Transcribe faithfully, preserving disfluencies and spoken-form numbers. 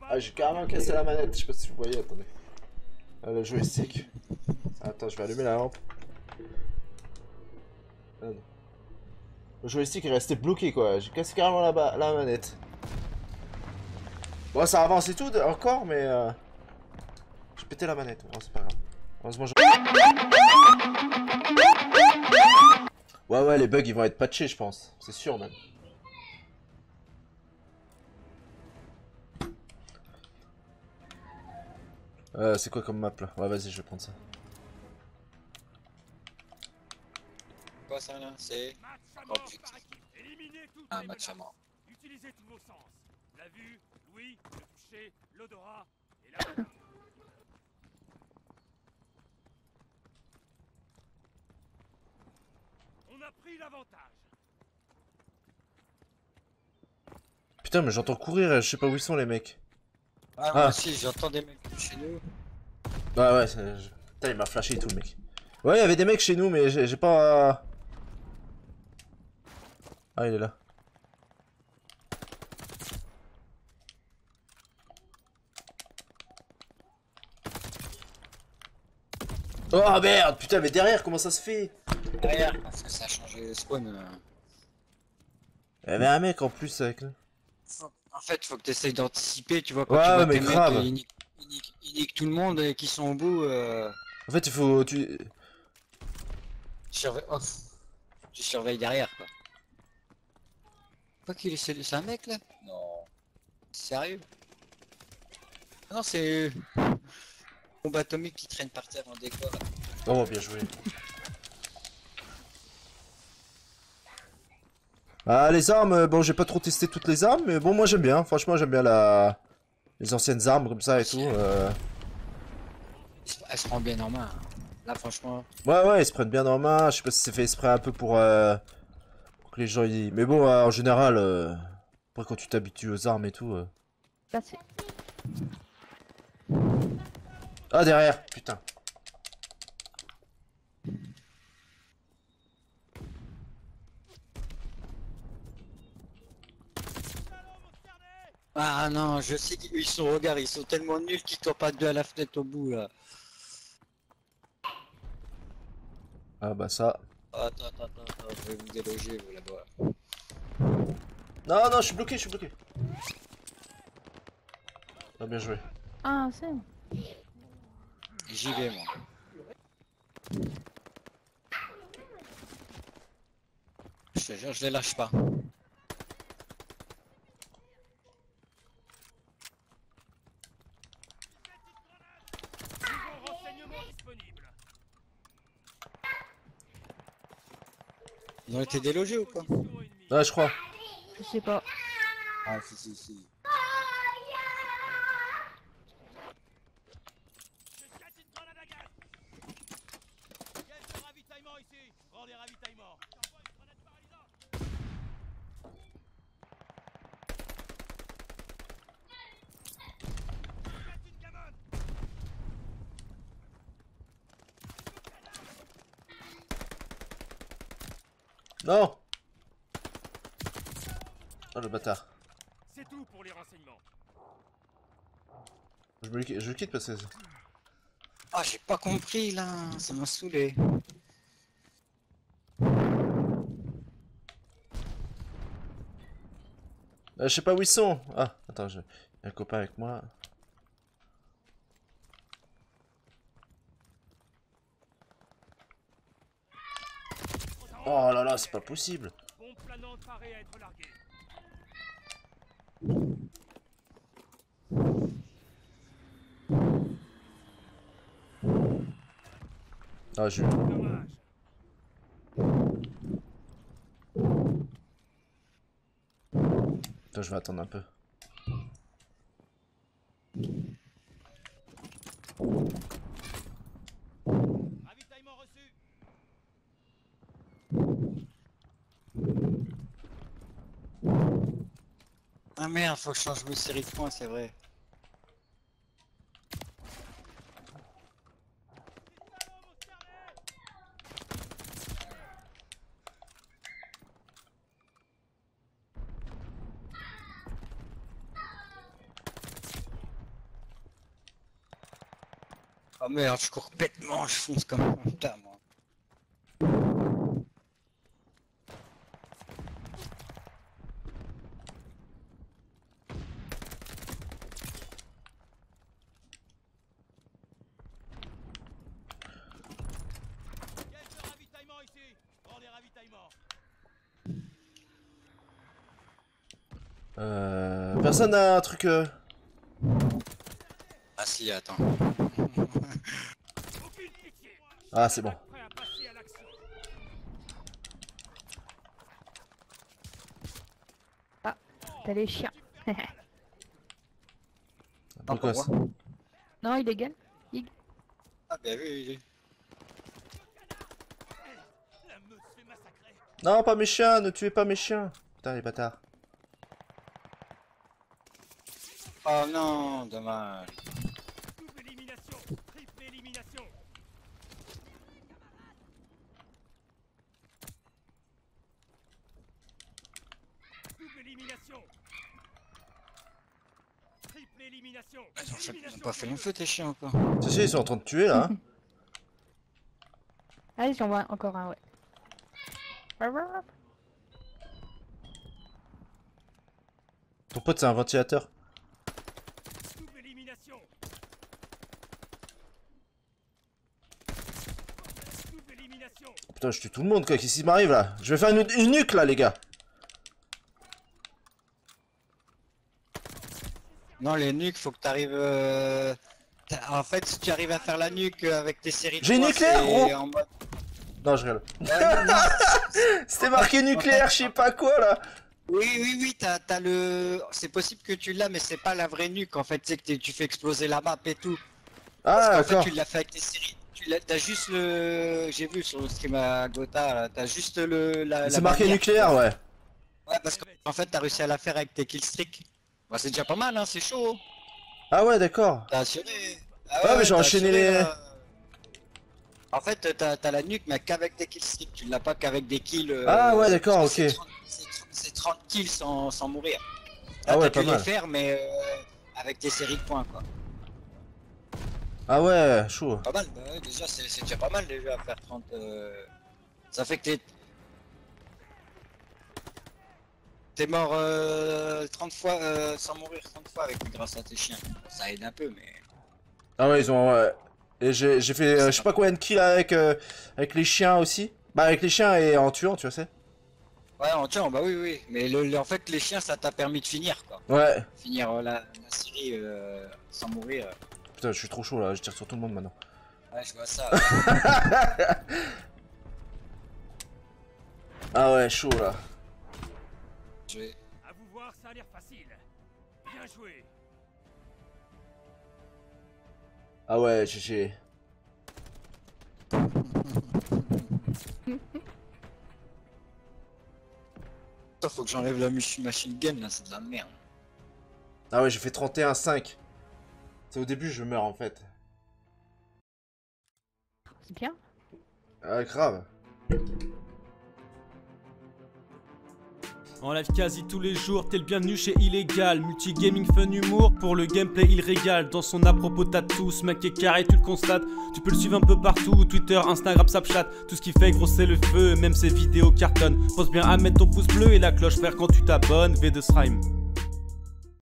Ah, j'ai carrément cassé la manette, je sais pas si vous voyez, attendez. Ah, le joystick. Attends, je vais allumer la lampe. Ah, non. Le joystick est resté bloqué quoi, j'ai cassé carrément la, la manette. Bon, ça avance et tout encore, mais euh... j'ai pété la manette, bon, c'est pas grave. Heureusement, je... Ouais, ouais, les bugs ils vont être patchés, je pense, c'est sûr même. Euh, c'est quoi comme map là? Ouais, vas-y, je vais prendre ça. Quoi ça là? C'est... Oh putain. Un match à mort. Utilisez tous vos sens. La vue, l'ouïe, le toucher, l'odorat et la... On a pris l'avantage. Putain, mais j'entends courir, je sais pas où ils sont les mecs. Ah, moi aussi, j'entends des mecs chez nous. Ouais, ouais, je... putain, il m'a flashé et tout le mec. Ouais, il y avait des mecs chez nous, mais j'ai pas... Ah, il est là. Oh merde, putain, mais derrière, comment ça se fait? Derrière, parce que ça a changé de spawn. Euh... Il y avait un mec en plus avec nous. En fait, faut que tu essayes d'anticiper, tu vois, quand Ouais, tu vois mais tes grave. mecs, ils niquent, ils, niquent, ils niquent tout le monde et qui sont au bout. Euh... En fait, il faut... Tu, Surve... Oh. Tu surveilles derrière, quoi. Quoi qu'il est... C'est un mec, là? Non. Sérieux? Non, c'est... Bombe atomique qui traîne par terre en décor. Là. Oh, bien joué. Ah, les armes, bon, j'ai pas trop testé toutes les armes, mais bon, moi j'aime bien. Franchement, j'aime bien la... les anciennes armes comme ça et tout. Euh... Elle se prend bien en main. Hein. Là, franchement... Ouais, ouais, ils se prennent bien en main. Je sais pas si c'est fait exprès un peu pour, euh... pour que les gens y... Mais bon, euh, en général, euh... après quand tu t'habitues aux armes et tout... Euh... Passé. Ah, derrière, putain. Ah non, je sais qu'ils sont, regarde, ils sont tellement nuls qu'ils tombent pas deux à la fenêtre au bout là. Ah bah ça... Attends, attends, attends, attends, je vais vous déloger vous là-bas. Non, non, je suis bloqué, je suis bloqué. Ah, bien joué. Ah, c'est... J'y vais moi. Je te jure, je les lâche pas. Ils ont été délogés ou quoi? Ouais, je crois. Je sais pas. Ah si si si. Non. Oh, le bâtard. C'est tout pour les renseignements. Je me je le quitte parce que... Ah j'ai pas compris là, ça m'a saoulé. Euh, je sais pas où ils sont. Ah, attends, j'ai un copain avec moi. Oh là là, c'est pas possible. Bombe planante paraît être larguée. Ah, je... Dommage. Attends, je vais attendre un peu. Ravitaillement reçu. Ah merde, faut que je change mes séries de points, c'est vrai. Oh merde, je cours bêtement, je fonce comme un putain, moi. Euh... Personne n'a un truc... Euh... Ah si, attends. Aucune pitié. Ah, c'est bon. Prêt à passer à l'action. T'as les chiens. Pourquoi pour ça? Non, illégal. Ah bien vu, oui. La meute se fait massacrer. Non, pas mes chiens, ne tuez pas mes chiens. Putain, les bâtards. Oh non, dommage. Double élimination. Triple élimination. Double élimination. Triple élimination. Ils ont, fait- ils ont pas fait long feu tes chiens encore. Si, si, ils sont en train de tuer là. hein. Allez, j'en vois encore un, ouais. Ton pote, c'est un ventilateur. Double élimination. Double élimination. Putain, je tue tout le monde, quoi. Qu'est-ce qui m'arrive là? Je vais faire une, une nuque là, les gars. Non, les nuques, faut que t'arrives. Euh... t'as- En fait, si tu arrives à faire la nuque avec tes séries de J'ai une points, nucléaire, c'est gros. en mode. Non, je rigole. Ouais, non, non. C'était marqué nucléaire, je sais pas quoi là. Oui, oui, oui, t'as t'as le. C'est possible que tu l'as, mais c'est pas la vraie nuque en fait. C'est que t'es- tu fais exploser la map et tout. Parce Ah, qu'en fait, d'accord. tu l'as fait avec tes séries. Tu l'as- T'as juste le. J'ai vu sur le stream à Gotha, là, t'as juste le. La, la C'est marqué bannière. nucléaire, ouais. Ouais, parce qu'en fait, t'as réussi à la faire avec tes killstreaks. Bah, c'est déjà pas mal, hein, c'est chaud. Ah ouais, d'accord. T'as assuré. Ah Ouais, mais j'ai t'as enchaîné assuré, les- là. En fait, t'as t'as la nuque, mais qu'avec des killstreaks. Tu l'as pas qu'avec des kills. euh, Ah ouais, d'accord, parce que ok. c'est trente c'est trente c'est trente kills sans, sans mourir. Ah Là, ouais, t'as pas que les mal. faire, mais euh, avec tes séries de points, quoi. Ah ouais, chaud. Pas mal, bah ouais, déjà, c'est c'est déjà pas mal déjà à faire trente. euh, Ça fait que t'es. T'es mort euh, trente fois euh, sans mourir trente fois avec grâce à tes chiens. Ça aide un peu, mais. Ah ouais, ils ont... Ouais. Et j'ai j'ai fait euh, je sais pas combien de kills avec, euh, avec les chiens aussi. Bah avec les chiens et en tuant, tu vois, c'est. Ouais, en tiens, bah oui, oui. Mais le, le- en fait, les chiens, ça t'a permis de finir, quoi. Ouais. Finir euh, la, la série euh, sans mourir. Putain, je suis trop chaud là, je tire sur tout le monde maintenant. Ouais, je vois ça. Ah ouais, chaud là. Je vais- À vous voir, ça a l'air facile. Bien joué. Ah ouais, G G. Putain, faut que j'enlève la mach- machine gun, là, c'est de la merde. Ah ouais, j'ai fait trente et un cinq. C'est au début, je meurs en fait. C'est bien. Ah, grave. En live quasi tous les jours, t'es le bienvenu chez Illégal. Multigaming, fun, humour, pour le gameplay il régale. Dans son à propos t'as tout, ce mec est carré, tu le constates. Tu peux le suivre un peu partout, Twitter, Instagram, Snapchat. Tout ce qui fait gros c'est le feu, même ses vidéos cartonnent. Pense bien à mettre ton pouce bleu et la cloche frère quand tu t'abonnes, V deux Srime.